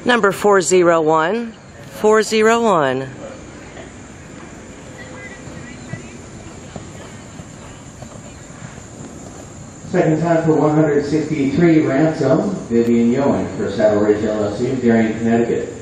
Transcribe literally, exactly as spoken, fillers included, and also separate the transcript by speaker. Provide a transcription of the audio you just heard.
Speaker 1: Number four zero one, four zero one.
Speaker 2: Second time for one hundred sixty-three, Ransom, Vivian Yoen for Saddle Ridge L L C, Darien, Connecticut.